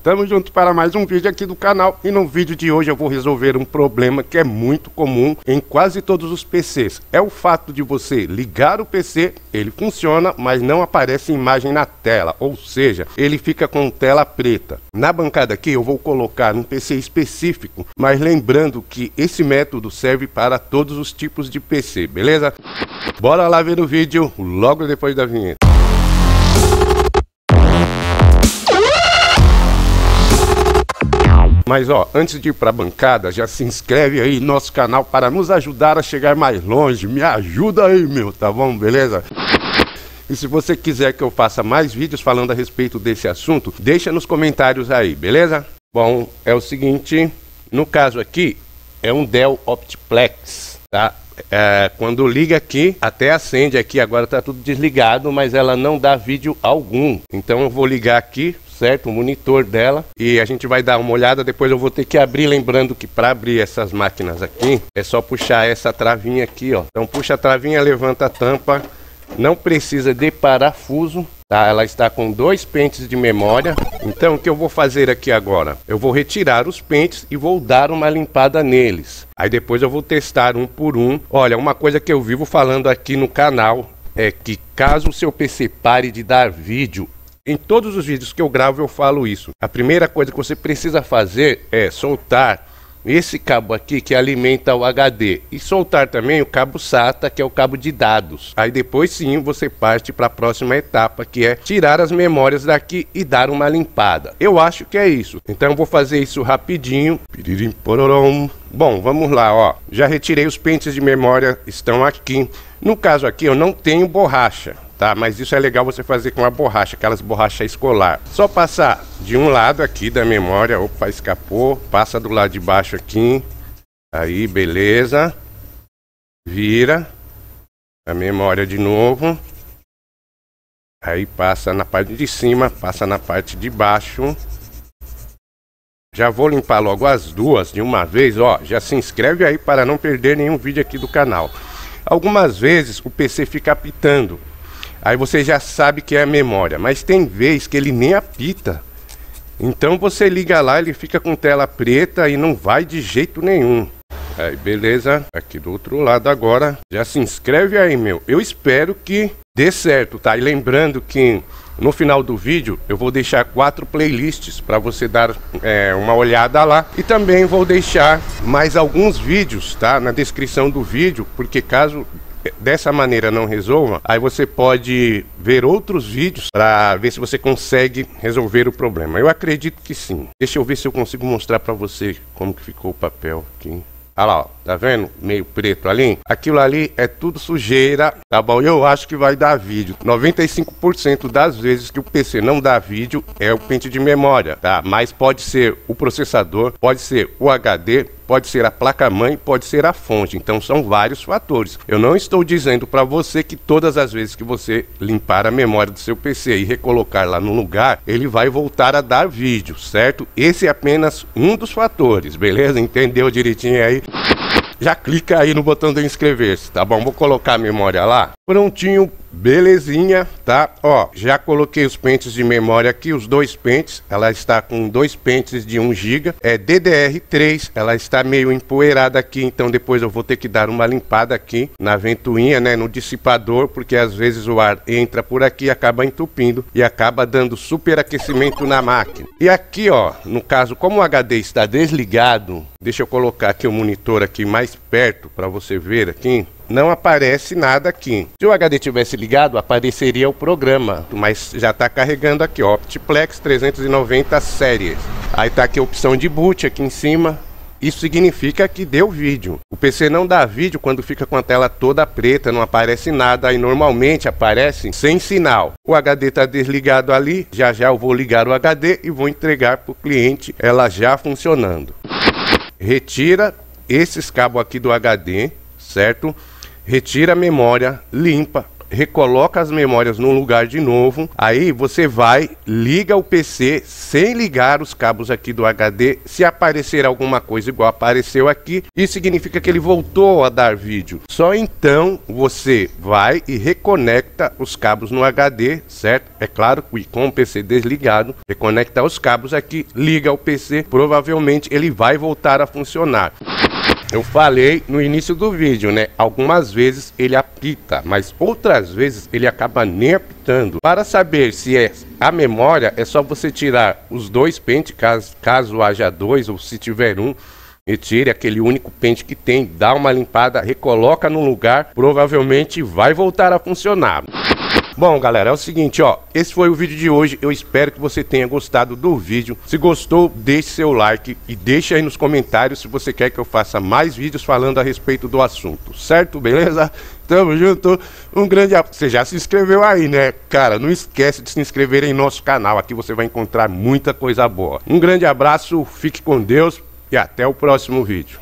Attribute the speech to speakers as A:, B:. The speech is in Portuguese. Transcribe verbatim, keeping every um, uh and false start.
A: Tamo junto para mais um vídeo aqui do canal. E no vídeo de hoje eu vou resolver um problema que é muito comum em quase todos os P Cs. É o fato de você ligar o P C, ele funciona, mas não aparece imagem na tela. Ou seja, ele fica com tela preta. Na bancada aqui eu vou colocar um P C específico, mas lembrando que esse método serve para todos os tipos de P C, beleza? Bora lá ver o vídeo logo depois da vinheta. Mas ó, antes de ir para a bancada, já se inscreve aí no nosso canal para nos ajudar a chegar mais longe. Me ajuda aí, meu, tá bom? Beleza? E se você quiser que eu faça mais vídeos falando a respeito desse assunto, deixa nos comentários aí, beleza? Bom, é o seguinte, no caso aqui, é um Dell Optiplex, tá? É, quando liga aqui, até acende aqui, agora tá tudo desligado, mas ela não dá vídeo algum. Então eu vou ligar aqui, certo, o monitor dela, e a gente vai dar uma olhada. Depois eu vou ter que abrir, lembrando que para abrir essas máquinas aqui é só puxar essa travinha aqui, ó. Então puxa a travinha, levanta a tampa, não precisa de parafuso, tá? Ela está com dois pentes de memória. Então o que eu vou fazer aqui agora? Eu vou retirar os pentes e vou dar uma limpada neles. Aí depois eu vou testar um por um. Olha, uma coisa que eu vivo falando aqui no canal é que caso o seu P C pare de dar vídeo, em todos os vídeos que eu gravo eu falo isso. A primeira coisa que você precisa fazer é soltar esse cabo aqui que alimenta o H D e soltar também o cabo SATA, que é o cabo de dados. Aí depois sim você parte para a próxima etapa, que é tirar as memórias daqui e dar uma limpada. Eu acho que é isso. Então eu vou fazer isso rapidinho. Bom, vamos lá, ó. Já retirei os pentes de memória, estão aqui. No caso aqui eu não tenho borracha, tá? Mas isso é legal você fazer com a borracha, aquelas borrachas escolar. Só passar de um lado aqui da memória, opa, escapou, passa do lado de baixo aqui, aí, beleza. Vira a memória de novo, aí passa na parte de cima, passa na parte de baixo. Já vou limpar logo as duas de uma vez, ó. Já se inscreve aí para não perder nenhum vídeo aqui do canal. Algumas vezes o P C fica apitando, aí você já sabe que é a memória, mas tem vez que ele nem apita. Então você liga lá, ele fica com tela preta e não vai de jeito nenhum. Aí beleza, aqui do outro lado agora, já se inscreve aí, meu. Eu espero que dê certo, tá? E lembrando que no final do vídeo eu vou deixar quatro playlists para você dar é, uma olhada lá. E também vou deixar mais alguns vídeos, tá? Na descrição do vídeo, porque caso dessa maneira não resolva, aí você pode ver outros vídeos para ver se você consegue resolver o problema. Eu acredito que sim. Deixa eu ver se eu consigo mostrar para você como que ficou o papel aqui. Olha lá, ó, tá vendo? Meio preto ali. Aquilo ali é tudo sujeira, tá bom? Eu acho que vai dar vídeo. noventa e cinco por cento das vezes que o P C não dá vídeo é o pente de memória, tá? Mas pode ser o processador, pode ser o H D, pode ser a placa-mãe, pode ser a fonte. Então são vários fatores. Eu não estou dizendo para você que todas as vezes que você limpar a memória do seu P C e recolocar lá no lugar, ele vai voltar a dar vídeo, certo? Esse é apenas um dos fatores, beleza? Entendeu direitinho aí? Já clica aí no botão de inscrever-se, tá bom? Vou colocar a memória lá. Prontinho, belezinha, tá? Ó, já coloquei os pentes de memória aqui, os dois pentes. Ela está com dois pentes de um giga. É D D R três, ela está meio empoeirada aqui, então depois eu vou ter que dar uma limpada aqui na ventoinha, né? No dissipador, porque às vezes o ar entra por aqui e acaba entupindo e acaba dando superaquecimento na máquina. E aqui, ó, no caso, como o H D está desligado, deixa eu colocar aqui o monitor aqui mais perto para você ver aqui. Não aparece nada aqui. Se o H D tivesse ligado, apareceria o programa, mas já está carregando aqui, ó, Optiplex trezentos e noventa Series. Aí tá aqui a opção de boot aqui em cima. Isso significa que deu vídeo. O P C não dá vídeo quando fica com a tela toda preta, não aparece nada, aí normalmente aparece sem sinal. O H D está desligado ali, já já eu vou ligar o H D e vou entregar para o cliente ela já funcionando. Retira esses cabos aqui do H D, certo? Retira a memória, limpa. recoloca as memórias no lugar de novo. Aí você vai, liga o P C sem ligar os cabos aqui do H D. Se aparecer alguma coisa igual apareceu aqui, isso significa que ele voltou a dar vídeo. Só então você vai e reconecta os cabos no H D, certo? É claro que com o P C desligado, reconecta os cabos aqui, liga o P C, provavelmente ele vai voltar a funcionar. Eu falei no início do vídeo, né? Algumas vezes ele apita, mas outras vezes ele acaba nem apitando. Para saber se é a memória, é só você tirar os dois pentes, caso, caso haja dois, ou se tiver um, retire aquele único pente que tem, dá uma limpada, recoloca no lugar, provavelmente vai voltar a funcionar. Bom, galera, é o seguinte, ó, esse foi o vídeo de hoje. Eu espero que você tenha gostado do vídeo. Se gostou, deixe seu like e deixe aí nos comentários se você quer que eu faça mais vídeos falando a respeito do assunto, certo? Beleza? Tamo junto. Um grande abraço. Você já se inscreveu aí, né? Cara, não esquece de se inscrever em nosso canal. Aqui você vai encontrar muita coisa boa. Um grande abraço, fique com Deus e até o próximo vídeo.